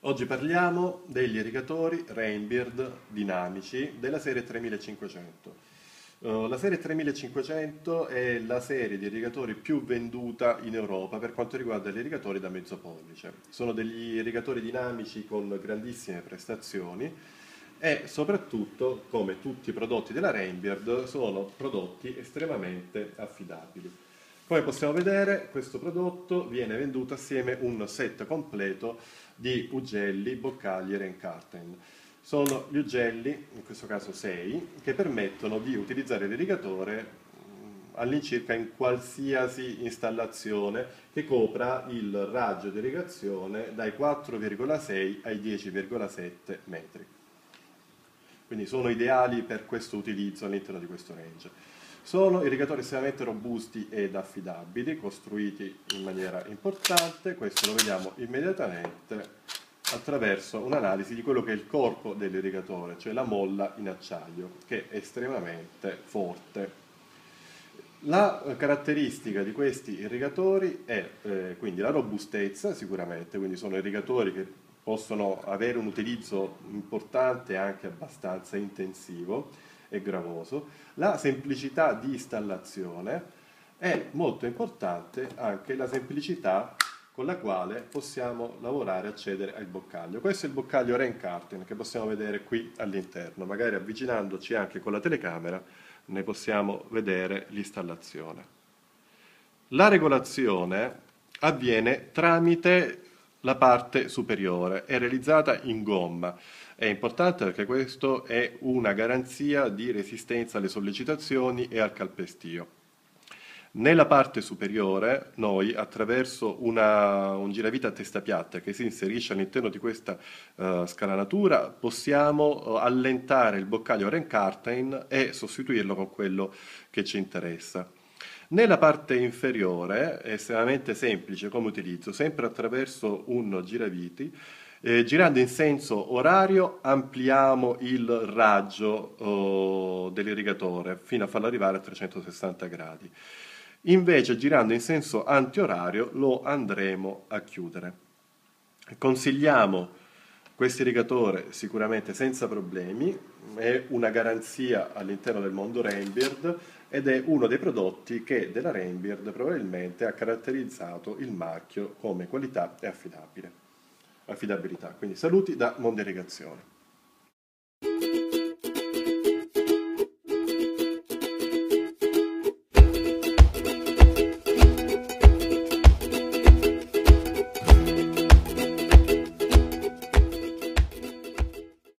Oggi parliamo degli irrigatori Rainbird dinamici della serie 3500. La serie 3500 è la serie di irrigatori più venduta in Europa per quanto riguarda gli irrigatori da mezzo pollice. Sono degli irrigatori dinamici con grandissime prestazioni e soprattutto, come tutti i prodotti della Rainbird, sono prodotti estremamente affidabili. Come possiamo vedere, questo prodotto viene venduto assieme a un set completo di ugelli, boccali e rain-curtain. Sono gli ugelli, in questo caso 6, che permettono di utilizzare l'irrigatore all'incirca in qualsiasi installazione che copra il raggio di irrigazione dai 4,6 ai 10,7 metri. Quindi sono ideali per questo utilizzo all'interno di questo range. Sono irrigatori estremamente robusti ed affidabili, costruiti in maniera importante, questo lo vediamo immediatamente attraverso un'analisi di quello che è il corpo dell'irrigatore, cioè la molla in acciaio, che è estremamente forte. La caratteristica di questi irrigatori è quindi la robustezza, sicuramente, quindi sono irrigatori che possono avere un utilizzo importante e anche abbastanza intensivo e gravoso, la semplicità di installazione è molto importante anche la semplicità con la quale possiamo lavorare e accedere al boccaglio. Questo è il boccaglio rain-curtain che possiamo vedere qui all'interno, magari avvicinandoci anche con la telecamera ne possiamo vedere l'installazione. La regolazione avviene tramite la parte superiore, è realizzata in gomma. È importante perché questo è una garanzia di resistenza alle sollecitazioni e al calpestio. Nella parte superiore noi attraverso un giravita a testa piatta che si inserisce all'interno di questa scalanatura possiamo allentare il boccaglio rain-curtain e sostituirlo con quello che ci interessa. Nella parte inferiore è estremamente semplice come utilizzo, sempre attraverso un giraviti. Girando in senso orario ampliamo il raggio dell'irrigatore fino a farlo arrivare a 360 gradi. Invece girando in senso antiorario lo andremo a chiudere. Consigliamo questo irrigatore sicuramente senza problemi, è una garanzia all'interno del mondo Rainbird ed è uno dei prodotti che della Rainbird probabilmente ha caratterizzato il marchio come qualità e affidabilità. Quindi saluti da Mondo Irrigazione.